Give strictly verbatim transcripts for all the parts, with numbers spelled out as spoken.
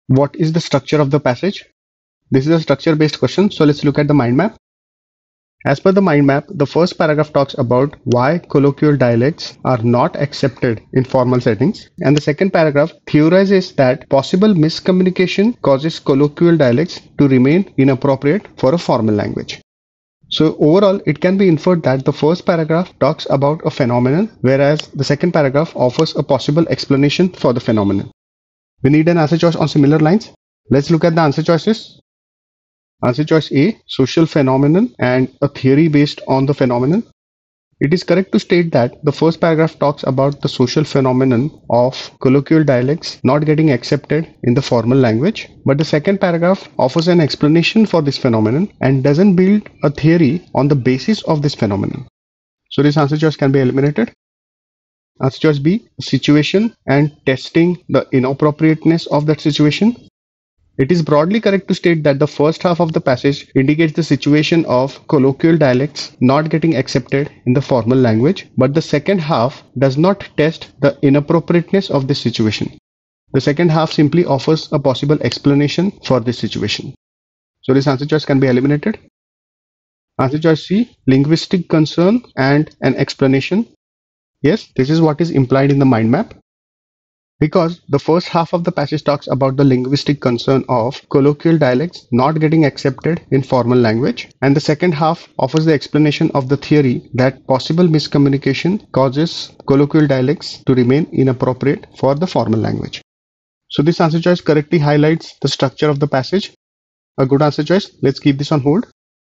What is the structure of the passage? This is a structure based question, so let's look at the mind map. As per the mind map, the first paragraph talks about why colloquial dialects are not accepted in formal settings, and the second paragraph theorizes that possible miscommunication causes colloquial dialects to remain inappropriate for a formal language. So overall, it can be inferred that the first paragraph talks about a phenomenon, whereas the second paragraph offers a possible explanation for the phenomenon. We need an answer choice on similar lines. Let's look at the answer choices. Answer choice A, social phenomenon and a theory based on the phenomenon. It is correct to state that the first paragraph talks about the social phenomenon of colloquial dialects not getting accepted in the formal language, but the second paragraph offers an explanation for this phenomenon and doesn't build a theory on the basis of this phenomenon. So this answer choice can be eliminated. Answer choice B, situation and testing the inappropriateness of that situation. It is broadly correct to state that the first half of the passage indicates the situation of colloquial dialects not getting accepted in the formal language, but the second half does not test the inappropriateness of this situation. The second half simply offers a possible explanation for this situation. So this answer choice can be eliminated. Answer choice C, linguistic concern and an explanation. Yes, this is what is implied in the mind map. Because the first half of the passage talks about the linguistic concern of colloquial dialects not getting accepted in formal language, and the second half offers the explanation of the theory that possible miscommunication causes colloquial dialects to remain inappropriate for the formal language. So this answer choice correctly highlights the structure of the passage. A good answer choice. Let's keep this on hold.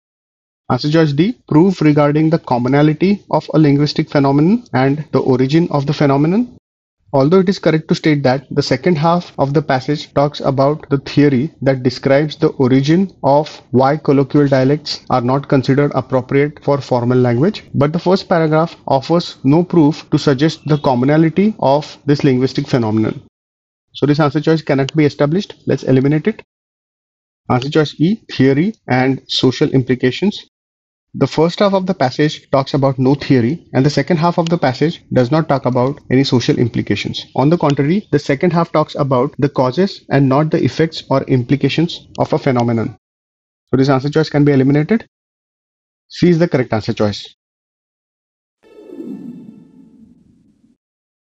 Answer choice D, proof regarding the commonality of a linguistic phenomenon and the origin of the phenomenon. Although it is correct to state that the second half of the passage talks about the theory that describes the origin of why colloquial dialects are not considered appropriate for formal language, but the first paragraph offers no proof to suggest the commonality of this linguistic phenomenon. So this answer choice cannot be established. Let's eliminate it. Answer choice E, theory and social implications. The first half of the passage talks about no theory, and the second half of the passage does not talk about any social implications. On the contrary, the second half talks about the causes and not the effects or implications of a phenomenon. So this answer choice can be eliminated. C is the correct answer choice.